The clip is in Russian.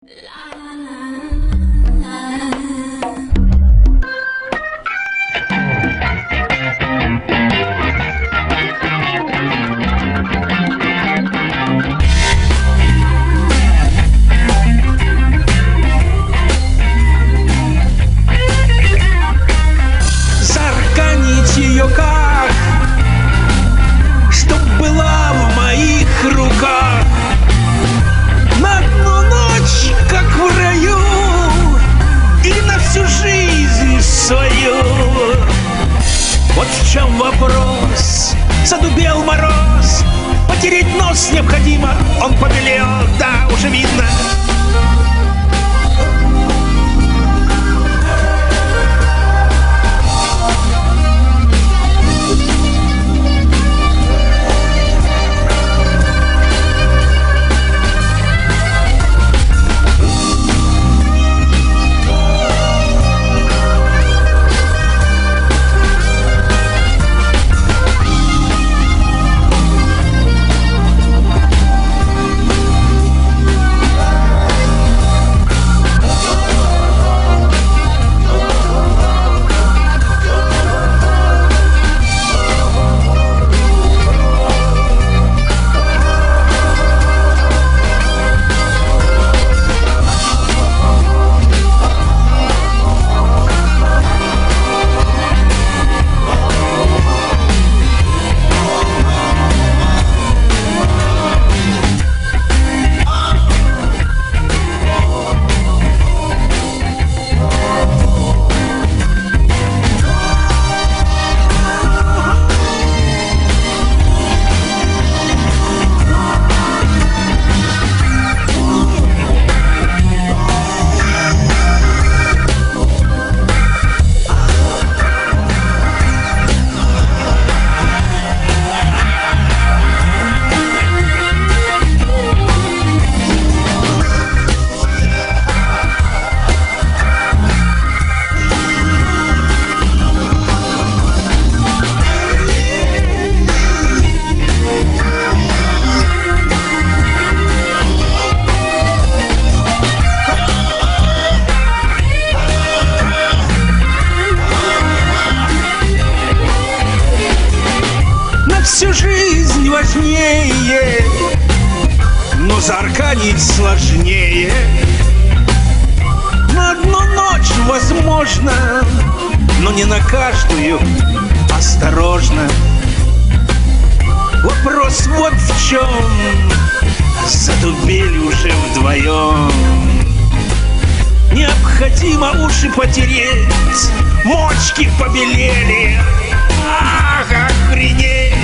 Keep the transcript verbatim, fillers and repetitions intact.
Зарканить ее как, чтоб была в моих руках на одну ночь, как в раю, и на всю жизнь свою. Вот в чем вопрос. Задубел мороз, потереть нос необходимо. Он побелел, да, уже видно. Всю жизнь важнее, но зарканить сложнее. На одну ночь возможно, но не на каждую. Осторожно. Вопрос вот в чем. Задубели уже вдвоем. Необходимо уши потереть, мочки побелели. Ах, охренеть!